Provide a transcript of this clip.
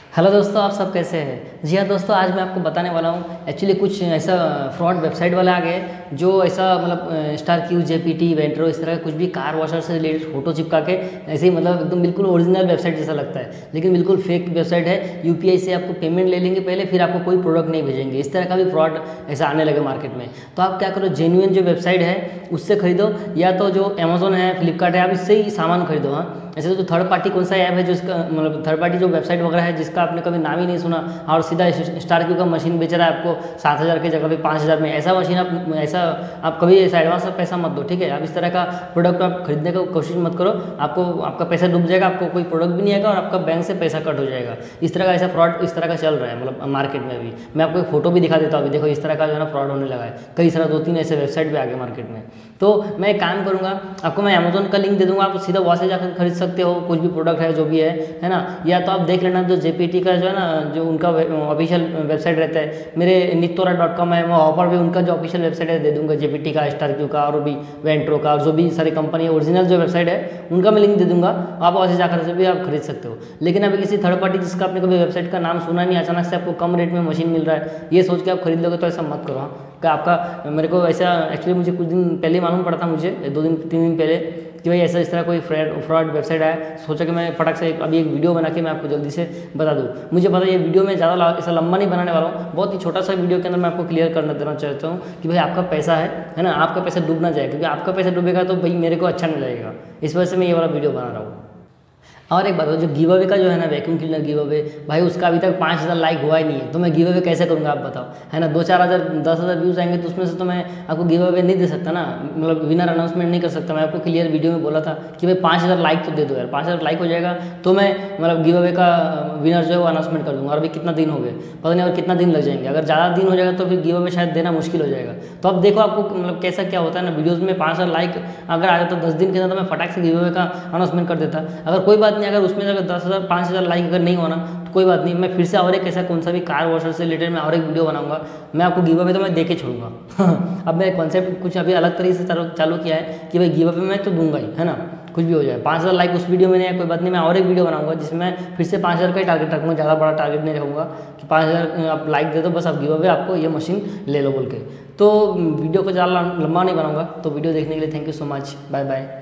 Hello दोस्तों, आप सब कैसे हैं। जी हाँ दोस्तों, आज मैं आपको बताने वाला हूँ एक्चुअली कुछ ऐसा फ्रॉड वेबसाइट वाले आ गए जो ऐसा मतलब स्टार क्यू जेपीटी वेंट्रो इस तरह का कुछ भी कार वॉशर से रिलेटेड फोटो चिपका के ऐसे ही मतलब एकदम बिल्कुल ओरिजिनल वेबसाइट जैसा लगता है, लेकिन बिल्कुल फेक वेबसाइट है। यूपीआई से आपको पेमेंट ले लेंगे पहले, फिर आपको कोई प्रोडक्ट नहीं भेजेंगे। इस तरह का भी फ्रॉड ऐसा आने लगे मार्केट में। तो आप क्या करो, जेन्युइन जो वेबसाइट है उससे खरीदो, या तो जो अमेजोन है, फ्लिपकार्ट है, आप इससे ही सामान खरीदो। हाँ, ऐसे तो थर्ड पार्टी कौन सा ऐप है जो इसका मतलब थर्ड पार्टी जो वेबसाइट वगैरह है जिसका आपने कभी नाम ही नहीं सुना और सीधा स्टार क्यू का मशीन बेच रहा है आपको 7,000 की जगह पे 5,000 में, ऐसा मशीन आप कभी ऐसा एडवांस में पैसा मत दो, ठीक है। आप इस तरह का प्रोडक्ट आप खरीदने का कोशिश मत करो, आपका पैसा डूब जाएगा, आपको कोई प्रोडक्ट भी नहीं आएगा और आपका बैंक से पैसा कट हो जाएगा। इस तरह का ऐसा फ्रॉड इस तरह का चल रहा है मतलब मार्केट में भी। मैं आपको एक फोटो भी दिखा देता हूँ, अभी देखो इस तरह का जो है ना फ्रॉड होने लगा है। कई सारा 2-3 ऐसे वेबसाइट भी आ गए मार्केट में। तो मैं एक काम करूँगा, आपको मैं अमेजोन का लिंक दे दूँगा, आप सीधा वहाँ से जाकर खरीद सकते हो कुछ भी प्रोडक्ट है जो भी है ना। या तो आप देख लेना जो जेपीटी का जो है ना जो उनका ऑफिशियल वेबसाइट रहता है, मेरे नित्तोरा.com है, मैं वहाँ पर भी उनका जो ऑफिशियल वेबसाइट है दे दूँगा, जेपीटी का, स्टार क्यू का और भी वेंट्रो का और जो भी सारी कंपनी है ओरिजिनल जो वेबसाइट है उनका मैं लिंक दे दूँगा। आप वहाँ से जाकर से भी आप खरीद सकते हो। लेकिन अभी किसी थर्ड पार्टी जिसका आपने कभी वेबसाइट का नाम सुना नहीं, अचानक से आपको कम रेट में मशीन मिल रहा है, ये सोच के आप खरीद लोगे तो ऐसा मत करो। हाँ, क्या आपका मेरे को ऐसा एक्चुअली मुझे कुछ दिन पहले ही मालूम पड़ा था, मुझे 2-3 दिन पहले कि भाई ऐसा इस तरह कोई फ्रॉड वेबसाइट है। सोचा कि मैं फटाक से अभी एक वीडियो बना के मैं आपको जल्दी से बता दूं। मुझे पता है ये वीडियो में ज़्यादा ऐसा लंबा नहीं बनाने वाला हूँ, बहुत ही छोटा सा वीडियो के अंदर मैं आपको क्लियर करना देना चाहता हूँ कि भाई आपका पैसा है ना, आपका पैसा डूब ना जाए, क्योंकि आपका पैसा डूबेगा तो भाई मेरे को अच्छा नहीं लगेगा। इस वजह से मैं ये वाला वीडियो बना रहा हूँ। और एक बात जो गिव अवे का जो है ना वैक्यूम क्लीनर गिव अवे, भाई उसका अभी तक 5,000 लाइक हुआ ही नहीं है, तो मैं गिव अवे कैसे करूँगा आप बताओ, है ना। 2-4 हज़ार 10,000 व्यूज़ आएंगे तो उसमें से तो मैं आपको गिव अवे नहीं दे सकता ना, मतलब विनर अनाउंसमेंट नहीं कर सकता। मैं आपको क्लियर वीडियो में बोला था कि भाई 5,000 लाइक तो दे दो यार, 5,000 लाइक हो जाएगा तो मैं मतलब गिव अवे का विनर जो है वो अनाउंसमेंट कर दूँगा। और अभी कितना दिन हो गए पता नहीं, और कितना दिन लग जाएंगे। अगर ज़्यादा दिन हो जाएगा तो फिर गिव अवे शायद देना मुश्किल हो जाएगा। तो अब देखो आपको मतलब कैसा क्या होता है ना, वीडियोज़ में 5,000 लाइक अगर आ जाता 10 दिन के अंदर तो मैं फटाक से गिव अवे का अनाउंसमेंट कर देता। अगर कोई बात नहीं, अगर उसमें अगर 10,000 5,000 लाइक अगर नहीं होना तो कोई बात नहीं, मैं फिर से और एक ऐसा कौन सा भी कार वॉशर से रिलेटेड मैं और एक वीडियो बनाऊंगा। मैं आपको गिव अवे तो मैं दे के छोड़ूंगा। अब मैं कॉन्सेप्ट कुछ अभी अलग तरीके से चालू किया है कि भाई गिव अवे मैं तो दूंगा ही, है ना, कुछ भी हो जाए। 5,000 लाइक उस वीडियो में नहीं है, कोई बात नहीं, मैं और एक वीडियो बनाऊंगा जिसमें मैं फिर से 5,000 का ही टारगेट रखूँगा, ज़्यादा बड़ा टारगेट नहीं रखूँगा कि 5,000 आप लाइक दे दो बस, आप गिव अवे आपको ये मशीन ले लो बोल के। तो वीडियो को ज़्यादा लंबा नहीं बनाऊँगा। तो वीडियो देखने के लिए thank you so much, bye bye.